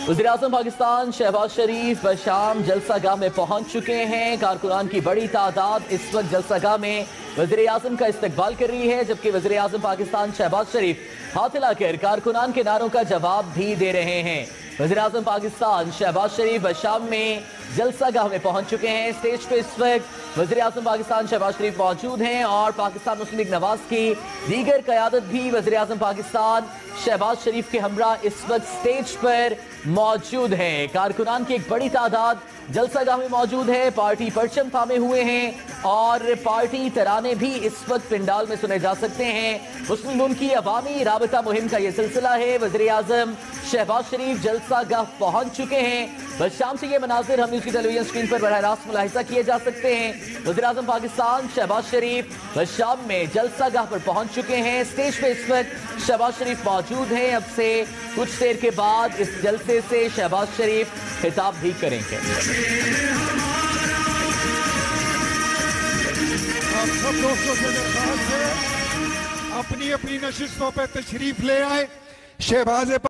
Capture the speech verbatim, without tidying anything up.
वज़ीर-ए-आज़म पाकिस्तान शहबाज शरीफ शाम जलसागाह में पहुंच चुके हैं। कारकुनान की बड़ी तादाद इस वक्त जलसागाह में वज़ीर-ए-आज़म का इस्तकबाल कर रही है, जबकि वज़ीर-ए-आज़म पाकिस्तान शहबाज शरीफ हाथ हिलाकर कारकुनान के नारों का जवाब भी दे रहे हैं। वज़ीर-ए-आज़म पाकिस्तान शहबाज शरीफ शाम में जलसागाह में पहुंच चुके हैं। स्टेज पे इस वक्त वज़ीर-ए-आज़म पाकिस्तान शहबाज शरीफ मौजूद हैं और पाकिस्तान मुस्लिम लीग नवाज की दीगर क़यादत भी वज़ीर-ए-आज़म पाकिस्तान शहबाज शरीफ के हमरा इस वक्त स्टेज पर मौजूद है। कारकुनान की एक बड़ी तादाद जलसागाह में मौजूद है। पार्टी परचम थामे हुए हैं और पार्टी तराने भी इस वक्त पिंडाल में सुने जा सकते हैं। मुस्लिम लीग की अवामी राबता मुहिम का यह सिलसिला है। वज़ीर-ए-आज़म शहबाज शरीफ जलसागाह पहुंच चुके हैं। बस शाम से ये मनाजिर हम इसकी टेलीविजन स्क्रीन पर बराह रास्त मुलाहिजा किए जा सकते हैं। वज़ीर-ए-आज़म पाकिस्तान शहबाज शरीफ बस शाम में जलसागाह पर पहुंच चुके हैं। स्टेज पे इस वक्त शहबाज शरीफ मौजूद हैं। अब से कुछ देर के बाद इस जलसे से शहबाज शरीफ खिताब भी करेंगे। आप सब दोस्तों से दरख्वास्त है अपनी अपनी नशिस्तों पर तशरीफ ले आए। शहबाज